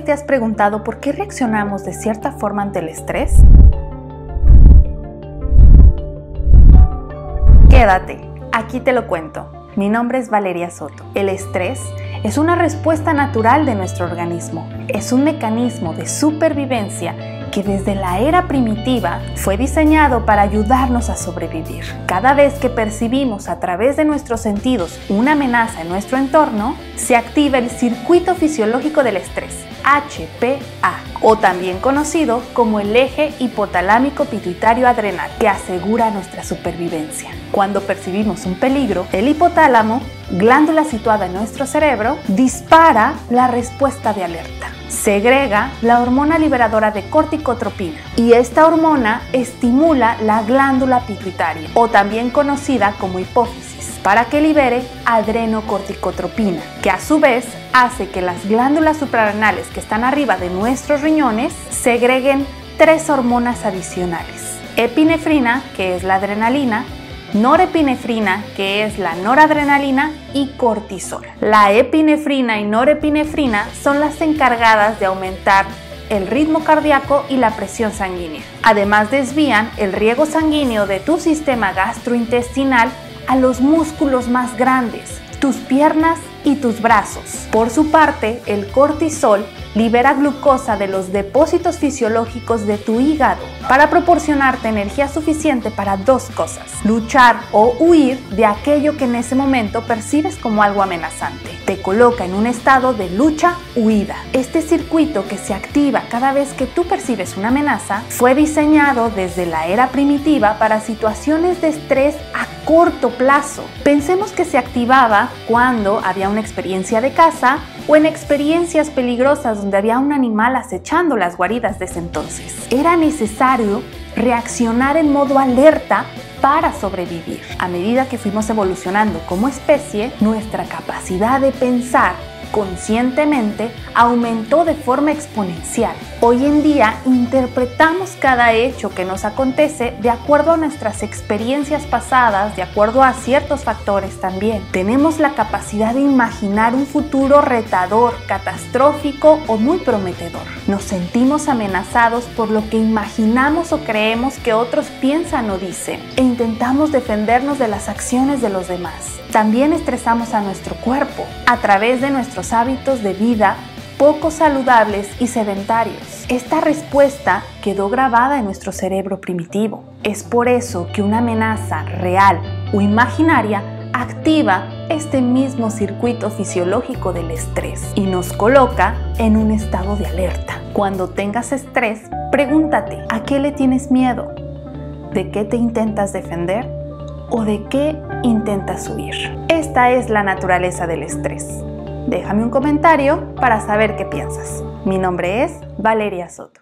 vez te has preguntado por qué reaccionamos de cierta forma ante el estrés? Quédate, aquí te lo cuento. Mi nombre es Valeria Soto. El estrés es una respuesta natural de nuestro organismo. Es un mecanismo de supervivencia que desde la era primitiva fue diseñado para ayudarnos a sobrevivir. Cada vez que percibimos a través de nuestros sentidos una amenaza en nuestro entorno, se activa el circuito fisiológico del estrés, HPA, o también conocido como el eje hipotalámico pituitario adrenal, que asegura nuestra supervivencia. Cuando percibimos un peligro, el hipotálamo, glándula situada en nuestro cerebro, dispara la respuesta de alerta. Segrega la hormona liberadora de corticotropina y esta hormona estimula la glándula pituitaria, o también conocida como hipófisis, para que libere adrenocorticotropina, que a su vez hace que las glándulas suprarrenales que están arriba de nuestros riñones segreguen 3 hormonas adicionales: epinefrina, que es la adrenalina, norepinefrina, que es la noradrenalina, y cortisol. La epinefrina y norepinefrina son las encargadas de aumentar el ritmo cardíaco y la presión sanguínea. Además, desvían el riego sanguíneo de tu sistema gastrointestinal a los músculos más grandes, tus piernas y tus brazos. Por su parte, el cortisol libera glucosa de los depósitos fisiológicos de tu hígado para proporcionarte energía suficiente para 2 cosas: luchar o huir de aquello que en ese momento percibes como algo amenazante. Te coloca en un estado de lucha-huida. Este circuito, que se activa cada vez que tú percibes una amenaza, fue diseñado desde la era primitiva para situaciones de estrés a corto plazo. Pensemos que se activaba cuando había una experiencia de caza o en experiencias peligrosas donde había un animal acechando las guaridas de ese entonces. Era necesario reaccionar en modo alerta para sobrevivir. A medida que fuimos evolucionando como especie, nuestra capacidad de pensar conscientemente aumentó de forma exponencial. Hoy en día interpretamos cada hecho que nos acontece de acuerdo a nuestras experiencias pasadas, de acuerdo a ciertos factores también. Tenemos la capacidad de imaginar un futuro retador, catastrófico o muy prometedor. Nos sentimos amenazados por lo que imaginamos o creemos que otros piensan o dicen, e intentamos defendernos de las acciones de los demás. También estresamos a nuestro cuerpo a través de nuestros hábitos de vida poco saludables y sedentarios. Esta respuesta quedó grabada en nuestro cerebro primitivo. Es por eso que una amenaza real o imaginaria activa este mismo circuito fisiológico del estrés y nos coloca en un estado de alerta. Cuando tengas estrés, pregúntate: ¿a qué le tienes miedo? ¿De qué te intentas defender? ¿O de qué intentas huir? Esta es la naturaleza del estrés. Déjame un comentario para saber qué piensas. Mi nombre es Valeria Soto.